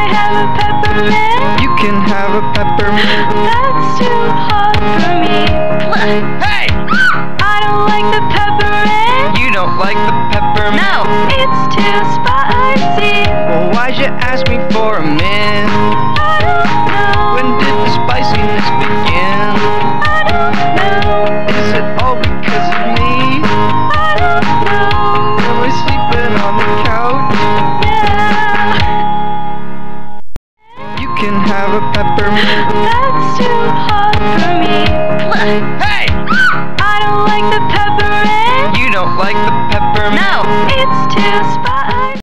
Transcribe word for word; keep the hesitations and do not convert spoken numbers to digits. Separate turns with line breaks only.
I have a peppermint?
You can have a peppermint.
That's too hot for me.
Hey!
I don't like the peppermint.
You don't like the peppermint?
No, it's too spicy.
Well, why'd you ask me for a mint?
I don't know.
When did the spiciness begin?
I don't know.
Is it all because of me?
I don't know.
Am I sleeping on the couch?
Yeah.
You can have a peppermint.
That's too hot for me.
Hey!
I don't like the peppermint.
You don't like the peppermint?
No, it's too spicy.